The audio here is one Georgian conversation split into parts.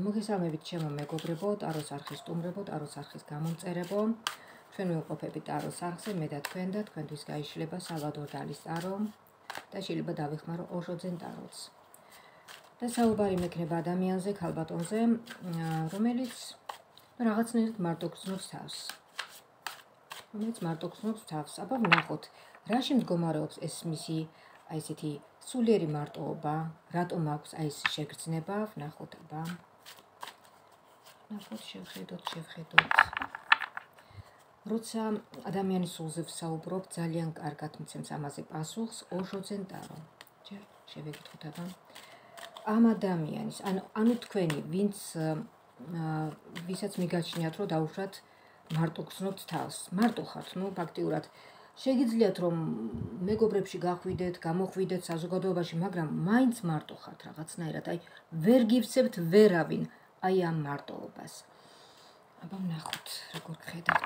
მოგესალმებით ჩემო მეგობრებო, ტაროს არხის სტუმრებო, ტაროს არხის გამომწერებო. ჩვენ ვიმყოფებით ტაროს არხზე, მე და თქვენთვის გაიშლება სალვადორ დალის ტარო და შეიძლება დავეხმარო ოშოძენ ტაროც. და საუბარი მექნება ადამიანზე, ქალბატონზე, რომელიც რაღაცნაირად მარტო გრძნობს თავს. აბა ვნახოთ, რაში მდგომარეობს ეს მისი აი ესეთი სულიერი მარტოობა, რატომ აქვს აი ეს შეგრძნება, ვნახოთ აბა. შევხედოთ. როცა ადამიანის სულზე ვსაუბრობ, ძალიან კარგად მიცემს ამაზე პასუხს ოშოძენ ტარო. ჯერ შევეკითხოთ აბა. ამ ადამიანის, ანუ თქვენი, ვისაც მიგაჩნიათ, რომ დაუშვათ მარტო გრძნობთ თავს. მარტო ხართ, ფაქტიურად შეგიძლიათ რომ მეგობრებში გახვიდეთ, გამოხვიდეთ საზოგადოებაში, მაგრამ მაინც მარტო ხართ რაღაცნაირად, აი ვერ გივსებთ ვერავინ აი ამ მარტოობას. აბა ვნახოთ, როგორ გხედავთ.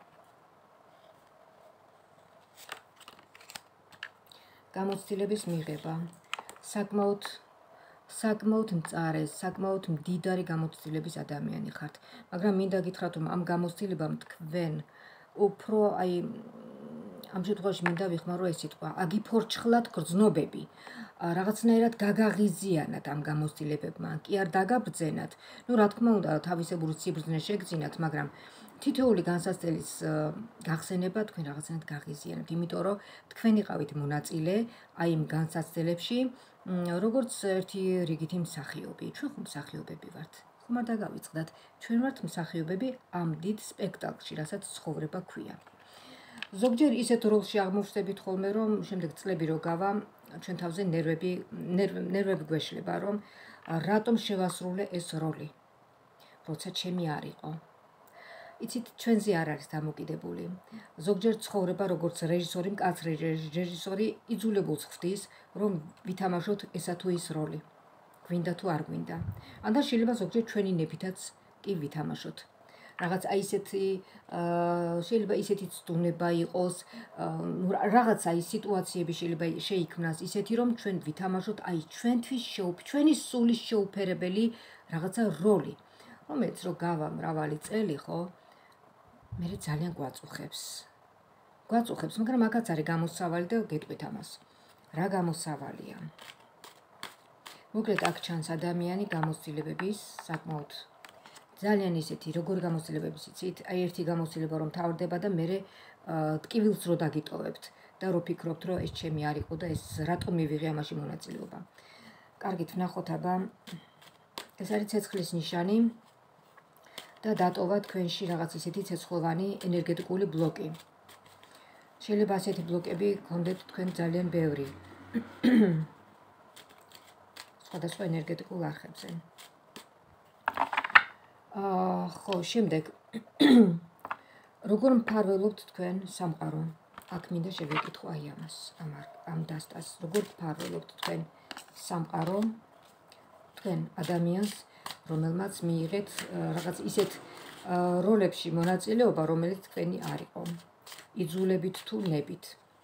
გამოცდილების მიღება. საკმაოდ მწარე, საკმაოდ მდიდარი გამოცდილების ადამიანი ხართ, მაგრამ მინდა გითხრათ, რომ ამ გამოცდილებამ თქვენ უფრო აი ამ შემთხვევაში მინდა ვიხმარო ეს სიტყვა, აგიფორჩხლათ გრძნობები. რაღაცნაირად გაგაღიზიანათ ამ გამოცდილებებმა, კი არ დაგაბრძენათ. რა თქმა უნდა, თავისებური სიბრძნე შეგძინათ, მაგრამ თითოეული განსაცდელის გახსენება თქვენ რაღაცნაირად გაღიზიანებთ, იმიტომ რომ თქვენ იყავით მონაწილე აი იმ განსაცდელებში, როგორც ერთი რიგითი მსახიობი. ჩვენ ხომ მსახიობები ვართ. ხომ არ დაგავიწყდათ, ჩვენ ვართ მსახიობები ამ დიდ სპექტაკლში, რასაც ცხოვრება ქვია. ზოგჯერ ისეთ როლში აღმოჩნდებით ხოლმე, რომ შემდეგ წლები რო გავა, ჩვენ თავზე ნერვები გვეშლება, რომ რატომ შევასრულე ეს როლი, როცა ჩემი არ იყო. იცით, ჩვენზე არ არის დამოკიდებული. ზოგჯერ ცხოვრება როგორც რეჟისორი, მკაცრი რეჟისორი იძულებულს ხდის, რომ ვითამაშოთ ესა თუ ის როლი. გვინდა თუ არ გვინდა. და შეიძლება ზოგჯერ ჩვენი ნებითაც კი ვითამაშოთ. რაღაც აი ესეთი შეიძლება ისეთი ცდუნება იყოს, რაღაც აი სიტუაციები შეიძლება შეიქმნას ისეთი, რომ ჩვენ ვითამაშოთ აი ჩვენი სულის შეუფერებელი რაღაცა როლი, რომელიც რო გავა მრავალი წელი, ხო? მე ძალიან გვაწუხებს, მაგრამ აქაც არის გამოსავალი და გეტყვით ამას. რა გამოსავალია? მოკლედ აქ ჩანს ადამიანი გამოცდილებების საკმაოდ ძალიან ისეთი, როგორი გამოცდილებების იცით, აი ერთი გამოცდილება რომ თავდება და მე ტკივილს რო დაგიტოვებთ და რო ფიქრობთ, რომ ეს ჩემი არ იყო და ეს რატომ მივიღე ამაში მონაწილეობა. კარგით, ვნახოთ აბა. ეს არის ცეცხლის ნიშანი და დატოვა თქვენში რაღაც ისეთი ცეცხლოვანი ენერგეტიკული ბლოკი. შეიძლება ასეთი ბლოკები გქონდეთ თქვენ ძალიან ბევრი. სხვადასხვა ენერგეტიკულ არხებზე. ხო, შემდეგ როგორ მფარველობთ თქვენ სამყარო? აქ მინდა შევეკითხო აი ამას, ამ დასტას. როგორ მფარველობთ თქვენ სამყარო, თქვენ ადამიანს, რომელმაც მიიღეთ რაღაც ისეთ როლებში მონაწილეობა, რომელიც თქვენი არ იყო. იძულებით თუ ნებით.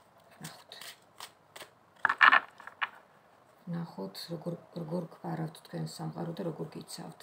ნახოთ, როგორ გვარავთ თქვენ სამყარო და როგორ გიცავთ.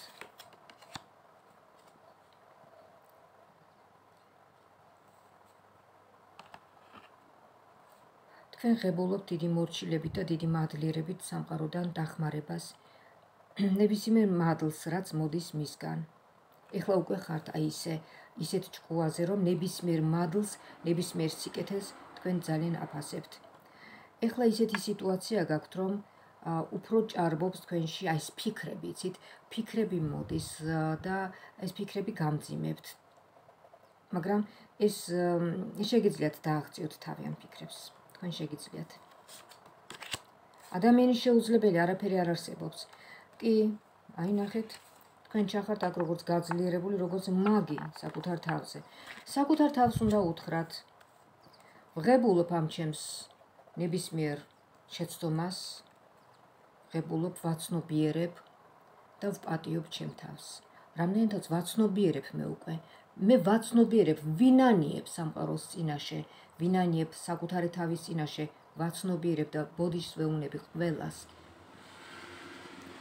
თქვენ ღებულობთ დიდი მორჩილებით და დიდი მადლიერებით სამყაროდან დახმარებას, ნებისმიერ მადლს, რაც მოდის მისგან. ეხლა უკვე ხართ აი ისეთ ჭკუაზე, რომ ნებისმიერ მადლს, ნებისმიერ სიკეთეს თქვენ ძალიან აფასებთ. ეხლა ისეთი სიტუაცია გაქვთ, რომ უფრო ჭარბობს თქვენში აი ეს ფიქრები, იცით, ფიქრები მოდის და ეს ფიქრები გამძიმებთ. მაგრამ ეს შეგიძლიათ დააღწიოთ თავი ამ ფიქრებს. თქვენ შეგიძლიათ. ადამიანის შეუძლებელი არაფერი არ არსებობს. კი, აი ნახეთ, თქვენ ჩახართ აქ როგორც გაძლიერებული, როგორც მაგი საკუთარ თავზე. საკუთარ თავს უნდა უთხრათ. ვღებულობ ამ ჩემს ნებისმიერ შეცდომას, ვღებულობ, ვაცნობიერებ და ვპატიობ ჩემ თავს. რამდენადაც ვაცნობიერებ მე უკვე, მე ვაცნობიერებ, ვინანიებ სამყაროს წინაშე, ვინანიებ საკუთარი თავის წინაშე, ვაცნობიერებ და ბოდიშს ვეუნები ყველას.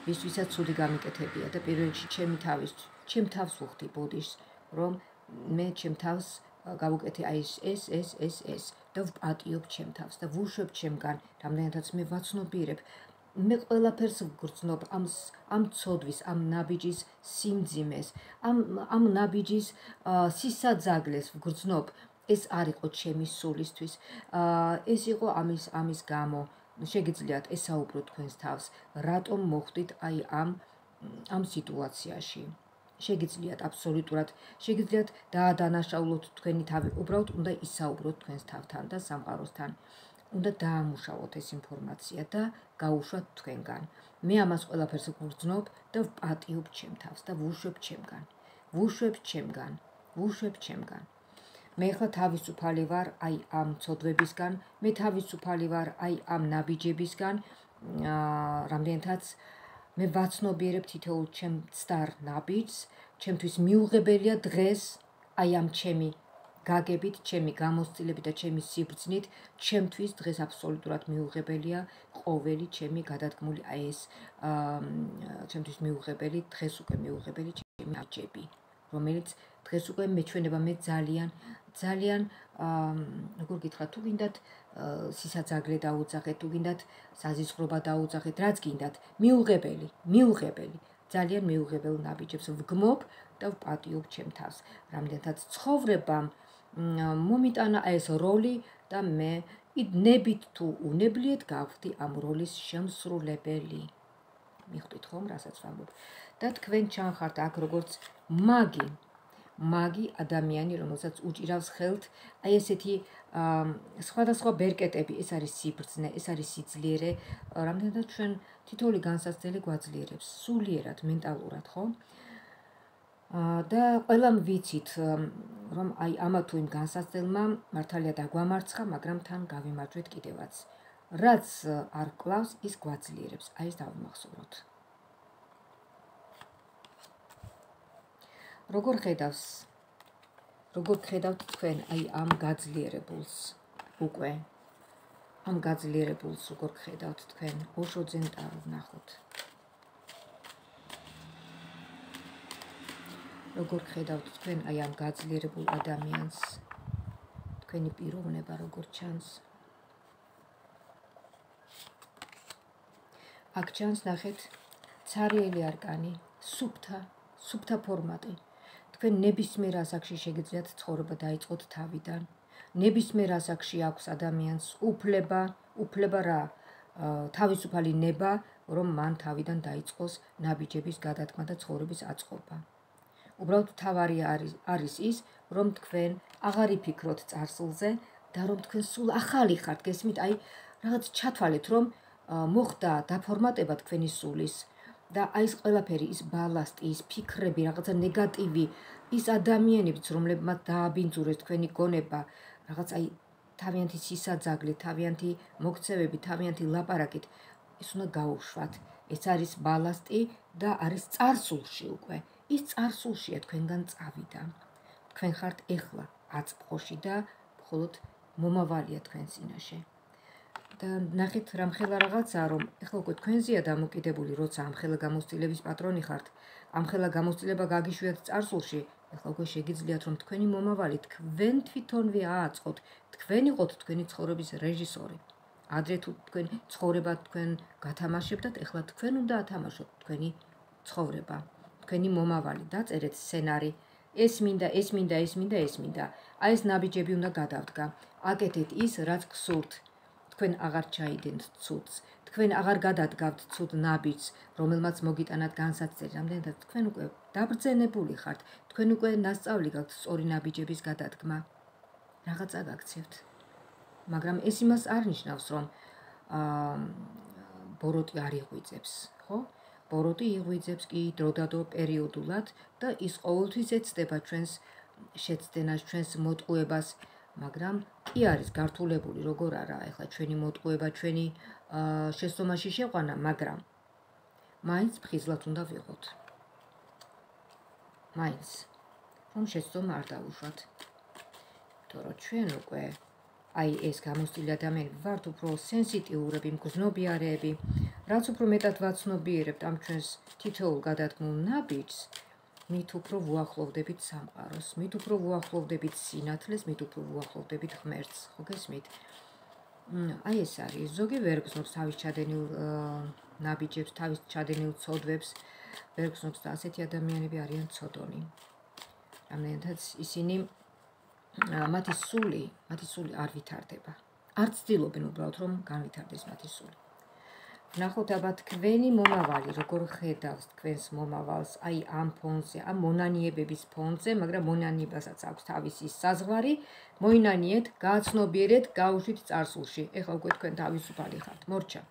ვისთვისაც ცუდი გამიკეთებია და პირველ რიგში ჩემ თავს ვუხდი ბუდიშს, რომ მე ჩემ თავს გავუკეთე აი ეს და ვპატიობ ჩემ თავს და ვუშვებ ჩემგან, რამდენადაც მე ვაცნობიერებ. მე ყველაფერს ვგრძნობ ამ ცოდვის, ამ ნაბიჯის სიმძიმეს, ამ ნაბიჯის სისაძაგლეს ვგრძნობ. ეს არ იყო ჩემი სულისთვის, ეს იყო ამის გამო. შეგიძლიათ ესაუბროთ თქვენს თავს, რატომ მოხვდით აი ამ სიტუაციაში. შეგიძლიათ აბსოლუტურად, შეგიძლიათ დაადანაშაულოთ თქვენი თავი, უბრალოდ უნდა ისაუბროთ თქვენს თავთან და სამყაროსთან. უნდა დაამუშავოთ ეს ინფორმაცია და გაუშვათ თქვენგან. მე ამას ყველაფერს ვგრძნობ და ვპატიობ ჩემ თავს და ვუშვებ ჩემგან. მე ხლა თავისუფალი ვარ აი ამ ცოდვებისგან, მე თავისუფალი ვარ აი ამ ნაბიჯებისგან, რამდენადაც მე ვაცნობიერებ თითოეულ ჩემ ცდარ ნაბიჯს, ჩემთვის მიუღებელია დღეს აი ამ ჩემი გაგებით, ჩემი გამოცდილებით და ჩემი სიბრძნით, ჩემთვის დღეს აბსოლუტურად მიუღებელია ყოველი ჩემი გადადგმული აი ეს ჩემთვის მიუღებელი, დღეს უკვე მიუღებელი ჩემი ნაბიჯები, რომელიც დღეს უკვე მეჩვენება მე ძალიან როგორ გითხრათ, თუ გინდათ სისაძაგლე დაუძახეთ, თუ გინდათ საზისხრობა დაუძახეთ, რაც გინდათ, მიუღებელი, ძალიან მიუღებელ ნაბიჯებს ვგმობ და ვპატიობ ჩემ თავს. რამდენადაც ცხოვრებამ მომიტანა ეს როლი და მე ნებით თუ უნებლიეთ გავხდი ამ როლის შემსრულებელი. მიხვდით ხომ, რასაც ვამბობ? და თქვენ ჩანხართ აქ როგორც მაგი ადამიანი, რომელსაც უჭირავს ხელთ აი ესეთი სხვადასხვა ბერკეტები, ეს არის სიბრძნე, ეს არის სიძლიერე, რამდენადაც ჩვენ თითოეული განსაცდელი გვაძლიერებს, სულიერად, მენტალურად, ხო? და ყველამ ვიცით, რომ აი ამა თუ იმ განსაცდელმა მართალია დაგვამარცხა, მაგრამ თან გავიმარჯვეთ კიდევაც. რაც არ კლავს, ის გვაძლიერებს, აი ეს დავიმახსოვროთ. როგორ ხედავთ თქვენ აი ამ გაძლიერებულს უკვე? ამ გაძლიერებულს როგორ ხედავთ თქვენ? ოშოძენ ტარო ვნახოთ. როგორ ხედავთ თქვენ აი ამ გაძლიერებულ ადამიანს? თქვენი პიროვნება როგორ ჩანს? აქ ჩანს, ნახეთ, ცარიელი არკანი, სუფთა ფორმატი. თქვენ ნებისმიერ ასაკში შეგიძლიათ ცხოვრება დაიწყოთ თავიდან. ნებისმიერ ასაკში აქვს ადამიანს უფლება რა, თავისუფალი ნება, რომ მან თავიდან დაიწყოს ნაბიჯების გადადგმა და ცხოვრების აწყობა. უბრალოდ თავარი არის ის, რომ თქვენ აღარ იფიქროთ წარსულზე და რომ თქვენ სულ ახალი ხართ, გესმით, აი რაღაც ჩათვალეთ, რომ მოხდა დაფორმატება თქვენი სულის და აი ეს ყველაფერი, ის ბალასტი, ის ფიქრები, რაღაცა ნეგატივი, ის ადამიანებიც, რომლებმაც დააბინძურეს თქვენი გონება, რაღაც აი თავიანთი სისაძაგლე, თავიანთი მოქცევები, თავიანთი ლაპარაკით, ეს უნდა გაუშვათ. ეს არის ბალასტი და არის წარსულში უკვე. ის წარსულშია, თქვენგან წავიდა. თქვენ ხართ ეხლა აწმყოში და მხოლოდ მომავალია თქვენ წინაშე. და ნახეთ რამხელა რაღაცა, რომ ეხლა უკვე თქვენზეა დამოკიდებული, როცა ამხელა გამოცდილების პატრონი ხართ, ამხელა გამოცდილება გაგიშვიათ წარსულში, ეხლა უკვე შეგიძლიათ, რომ თქვენი მომავალი თქვენ თვითონვე ააწყოთ, თქვენ იყოთ თქვენი ცხოვრების რეჟისორი. ადრე თუ თქვენ ცხოვრება თქვენ გათამაშებდათ, ეხლა თქვენ უნდა ათამაშოთ თქვენი ცხოვრება, თქვენი მომავალი, დაწერეთ სცენარი, ეს მინდა. აი ეს ნაბიჯები უნდა გადავდგა. აკეთეთ ის, რაც გსურთ. თქვენ აღარ ჩაიდენთ ცუდს, თქვენ აღარ გადადგავთ ცუდ ნაბიჯს, რომელმაც მოგიტანათ განსაცდელი, რამდენადაც თქვენ უკვე დაბრძენებული ხართ, თქვენ უკვე ნასწავლი გაქვთ სწორი ნაბიჯების გადადგმა. რაღაცა გაქცევთ. მაგრამ ეს იმას არ ნიშნავს, რომ ბოროტი არ იღვიძებს, ხო? ბოროტი იღვიძებს კი დროდადრო პერიოდულად და ის ყოველთვის ეცდება ჩვენს შეცდენას, ჩვენს მოტყუებას, მაგრამ კი არის გართულებული, როგორ არა, ეხლა ჩვენი მოტყუება, ჩვენი შესწომაში შეყვანა, მაგრამ მაინც ფხიზლად უნდა ვიყოთ. მაინც, რომ შესწომა არ დავუშვათ. იმიტომ რომ ჩვენ უკვე აი ეს გამოცდილი ადამიანები ვართ უფრო სენსიტიურები, მგრძნობიარეები, რაც უფრო მეტად ვაცნობიერებთ ამ ჩვენს თითოეულ გადადგმულ ნაბიჯს, მით უფრო ვუახლოვდებით სამყაროს, მით უფრო ვუახლოვდებით სინათლეს, მით უფრო ვუახლოვდებით ღმერთს, ხო გესმით? აი ეს არის, ზოგი ვერ გრძნობს თავის ჩადენილ ნაბიჯებს, თავის ჩადენილ ცოდვებს, ვერ გრძნობს და ასეთი ადამიანები არიან ცოდონი. რამდენადაც ისინი მათი სული არ ვითარდება. არ ცდილობენ უბრალოდ რომ განვითარდეს მათი სული. ვნახოთ აბა თქვენი მომავალი, როგორ ხედავს თქვენს მომავალს, აი ამ ფონზე, ამ მონანიებების ფონზე, მაგრამ მონანიებასაც აქვს თავისი საზღვარი, მოინანიეთ, გააცნობიერეთ, გაუშვით წარსულში. ეხლა უკვე თქვენ თავისუფალი ხართ, მორჩა.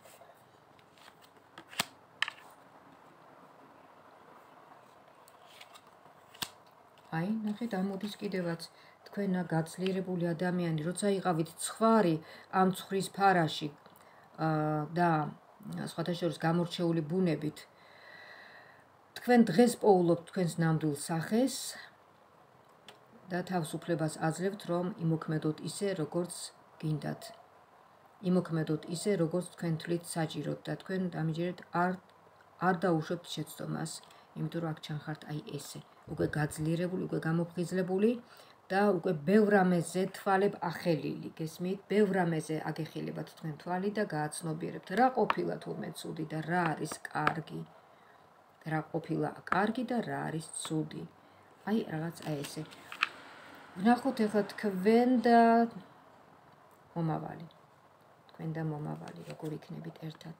აი, ნახეთ, ამოდის კიდევაც თქვენა გაძლიერებული ადამიანი, როცა იყავით ცხვარი ამ ცხვრის ფარაში და სხვათა შორის გამორჩეული ბუნებით, თქვენ დღეს პოულობთ თქვენს ნამდვილ სახეს და თავისუფლებას აძლევთ, რომ იმოქმედოთ ისე, როგორც გინდათ. იმოქმედოთ ისე, როგორც თქვენ თვლით საჭიროდ და თქვენ დამიჯერეთ არ დაუშვებთ შეცდომას, იმიტომ რომ აქ ჩანხართ აი ესე. უკვე გაძლიერებული, უკვე გამოფხიზლებული და უკვე ბევრ რამეზე თვალებ ახელილი, გესმით? ბევრ რამეზე აგეხილებათ თქვენ თვალი და გააცნობიერებთ, რა ყოფილა თურმე ცუდი და რა არის კარგი. რა ყოფილა კარგი და რა არის ცუდი. აი რაღაც აი ესე. ვნახოთ ეხლა თქვენ და მომავალი. თქვენ და მომავალი როგორ იქნებით ერთად.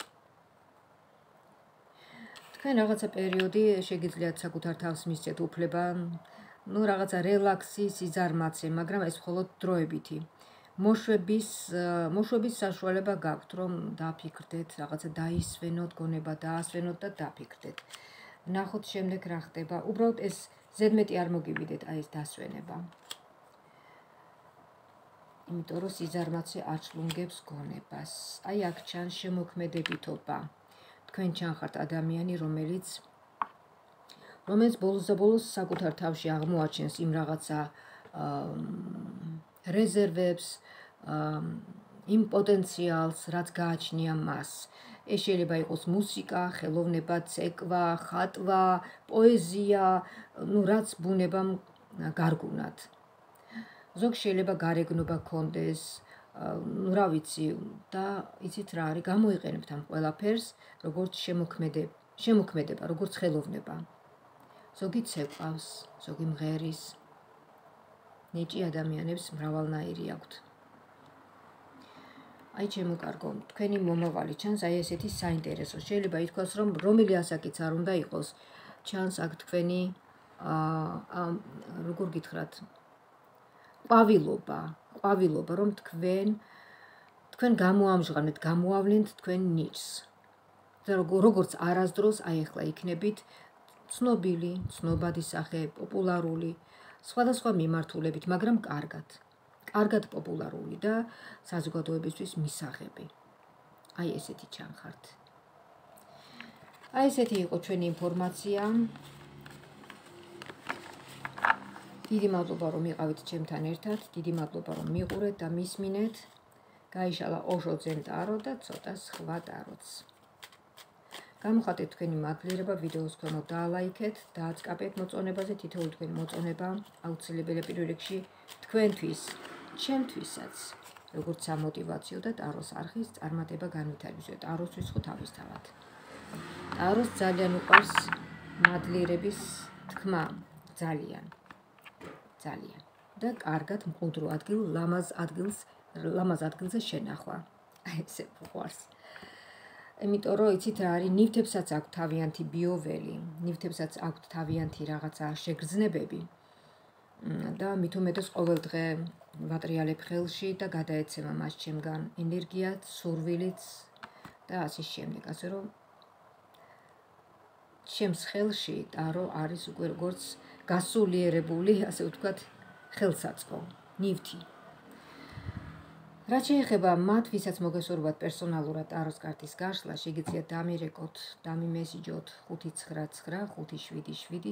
თქვენ რაღაცა პერიოდი შეგიძლიათ საკუთარ თავს მისცეთ უფლება, რაღაცა რელაქსი, სიზარმაცე, მაგრამ ეს მხოლოდ დროებითი. მოშვების საშუალება გაქვთ, რომ დაფიქრდეთ, რაღაცა დაისვენოთ, გონება დაასვენოთ და დაფიქრდეთ. ვნახოთ შემდეგ რა ხდება. უბრალოდ ეს ზედმეტი არ მოგივიდეთ აი ეს დასვენება. იმიტომ რომ სიზარმაცე აჩლუნგებს გონებას. აი აქ ჩანს შემოქმედებითობა. თქვენ ჩანხართ ადამიანი, რომელიც ბოლოს და ბოლოს საკუთარ თავში აღმოაჩენს იმ რაღაცა რეზერვებს, იმ პოტენციალს, რაც გააჩნია მას. ეს შეიძლება იყოს მუსიკა, ხელოვნება, ცეკვა, ხატვა, პოეზია, რაც ბუნებამ გარგუნათ. ზოგ შეიძლება გარეგნობა ჰქონდეს, რა ვიცი, და იცით რა არის, გამოიყენებთ ამ ყველაფერს, როგორც შემოქმედება, როგორც ხელოვნება. ზოგი ცეკვავს, ზოგი მღერის. ნიჭი ადამიანებს მრავალნაირი აქვთ. აი ჩემო კარგო, თქვენი მომავალი ჩანს აი ესეთი საინტერესო. შეიძლება ითქვას, რომ რომელი ასაკიც არ უნდა იყოს, ჩანს აქ თქვენი როგორ გითხრათ, ყვავილობა, რომ თქვენ გამოამჟღავნეთ, გამოავლენთ თქვენ ნიჭს. და როგორც არასდროს აი ახლა იქნებით ცნობილი, ცნობადი სახე, პოპულარული, სხვადასხვა მიმართულებით, მაგრამ კარგად პოპულარული და საზოგადოებისთვის მისაღები. აი ესეთი ჩანხართ. აი ესეთი იყო ჩვენი ინფორმაცია. დიდი მადლობა რომ იყავით ჩემთან ერთად, დიდი მადლობა რომ მიყურეთ და მისმინეთ. გაიშალა ოშო ძენ ტარო და ცოტა სხვა ტაროც. გამოხატეთ თქვენი მადლიერება, ვიდეოს ქვემოთ დაალაიქეთ, დააწყაბეთ მოწონებაზე, თითოეული თქვენი მოწონება აუცილებელია პირველ რიგში თქვენთვის, ჩემთვისაც, როგორც სამოტივაციო და ტაროს არხის წარმატება განვითარებისო. ტაროსთვის ხო თავისთავად. ტაროს ძალიან უყვარს მადლიერების თქმა, ძალიან. და კარგად მყუდრო ლამაზ ადგილზე შენახვა. აი ესე უყვარს. იმიტომ რომ იცით რა არის, ნივთებსაც აქვთ თავიანთი ბიოველი, ნივთებსაც აქვთ თავიანთი რაღაცა შეგრძნებები და მით უმეტეს ყოველდღე ვატრიალებ ხელში და გადაეცემა მას ჩემგან ენერგიაც, სურვილიც და ასე შემდეგ. ასე რომ ჩემს ხელში ტარო არის უკვე როგორც გასულიერებული, ასე ვთქვათ, ხელსაწყო, ნივთი. რაც შეეხება მათ, ვისაც მოგესურვათ პერსონალურად ტაროს კარტის გაშლა, შეგიძლიათ დამირეკოთ, დამიმესიჯოთ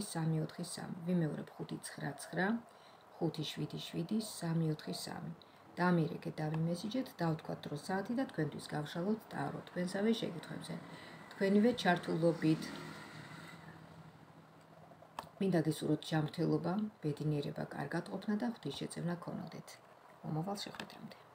599577343. ვიმეორებ 599577343. დამირეკეთ, დავიმესიჯეთ, დავთქვათ დრო საათი და თქვენთვის გავშალოთ ტარო თქვენსავე შეკითხვებზე. თქვენივე ჩართულობით. მინდა გესურვოთ ჯანმრთელობა, ბედნიერება, კარგად ყოფნა და ღვთისშეწევნა გქონოდეთ. მომავალ შეხვედრამდე.